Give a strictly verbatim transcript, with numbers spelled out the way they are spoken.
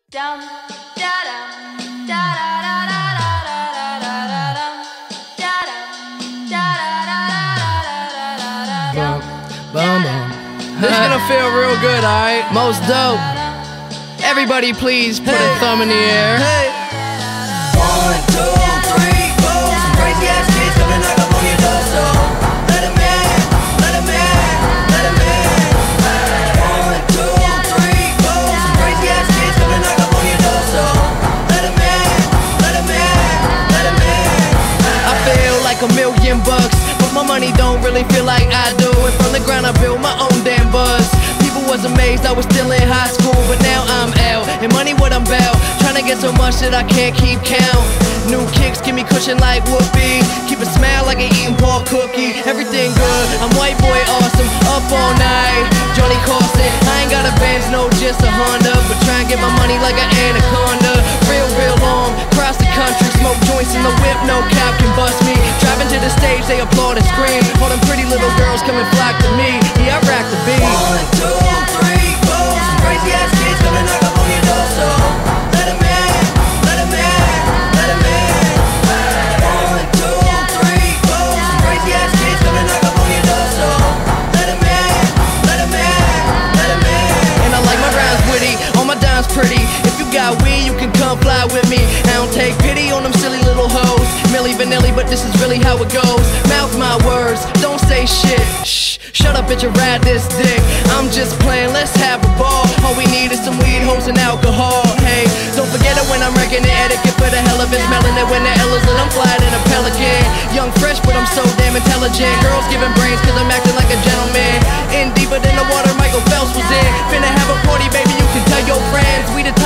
Dum da dum da da da da da da da da dum da dum da da da da da da dum. Boom, boom. This is gonna feel real good, alright? Most dope. Everybody please put a thumb in the air. Hey. One, two, three, four. Some crazy ass kids coming knock up on your door, so let 'em in, let 'em in, let 'em in. One, two, three, four. Some crazy ass kids coming knock up on your door, so let 'em in, let 'em in, let 'em in. I feel like a million bucks, but my money don't really feel like I do. And from the ground I built my own damn buzz. People was amazed I was still in high school, but now I'm out, and money what I'm about. Trying to get so much that I can't keep count. New kicks give me cushion like whoopee. Keep a smile like an eating pork cookie. Everything good, I'm white boy awesome. Up all night, Johnny Carson. I ain't got a Benz, no just a Honda, but try and get my money like an anaconda. Real, real long, cross the country. Smoke joints in the whip, no cop can bust me. Driving to the stage, they applaud and scream. All them pretty little girls come and flock to me. Yeah, I rack the beat. One, two, three, four. Some crazy ass kids coming knock up on your door, so let 'em in, let 'em in, let 'em in. One, two, three, four. Some crazy ass kids coming knock up on your door, so let 'em in, let 'em in, let 'em in. And I like my rhymes witty, all my dimes pretty. If you got weed, you can come fly with me. I don't take pity on them silly little hoes. Milli Vanilli, but this is really how it goes. Mouth my words, don't say shit. Shh, shut up, bitch, and ride this dick. I'm just playing, let's have a ball. All we need is some weed, hoes, and alcohol. Hey, don't forget it when I'm wrecking the etiquette for the hell of it. Smelling it when the L is lit, I'm flying in a pelican. Young, fresh, but I'm so damn intelligent. Girls giving brains, cause I'm acting like a gentleman. In deeper than the water Michael Phelps was in. Finna have a party, baby, you can tell your friends. We the